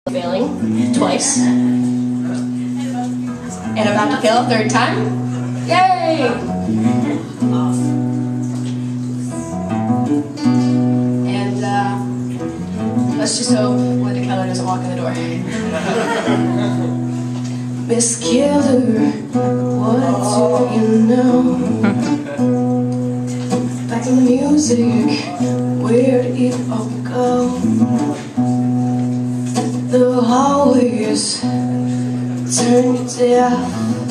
Failing twice. And about to fail a third time. Yay! And let's just hope Linda Keller doesn't walk in the door. Miss Killer, what do you know? Back in the music, where did it all go? The hallways turned deaf.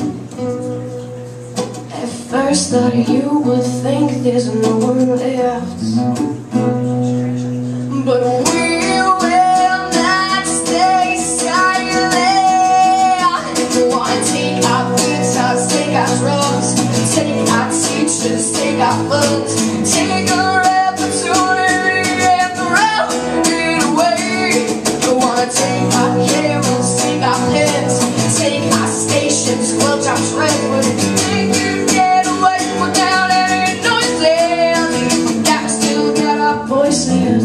At first thought you would think there's no one left, but we will not stay silent. Wanna take our guitars, take our drums, take our teachers, take our funds, take our opportunity and throw it away. Wanna take our cameras, take our pens, take our stations, squelch our trend. But if you think you get away without any noises, we got still got our voices.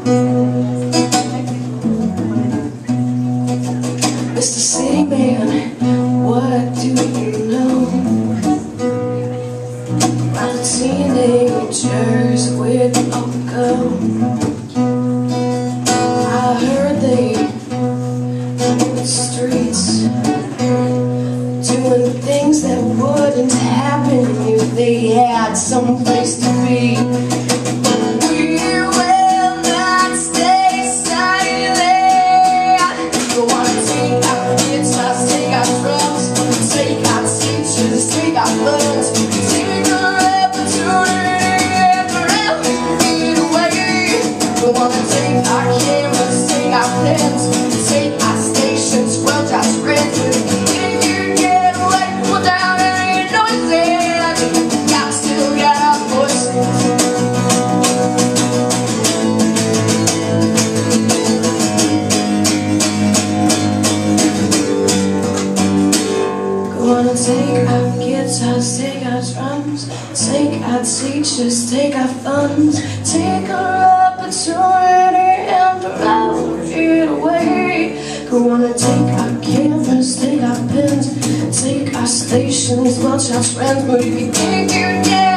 Mr. City Man, what do you know about the teenagers, where'd they all go? I heard they in the streets doing things that wouldn't happen if they had some place to be. We will not stay silent. We wanna take our guitars, take our drums, take our teachers, take our funds, take our opportunity and forever get away. We wanna take our cameras, take our pens, take our stations, squelch our trends. If you get away without any noises, got still got our voices. Gonna take our guitars, take our drums, take our teachers, take our funds, take our opportunity and throw it away. We wanna take our cameras, take our pens, take our stations, watch our trends. But if you think you get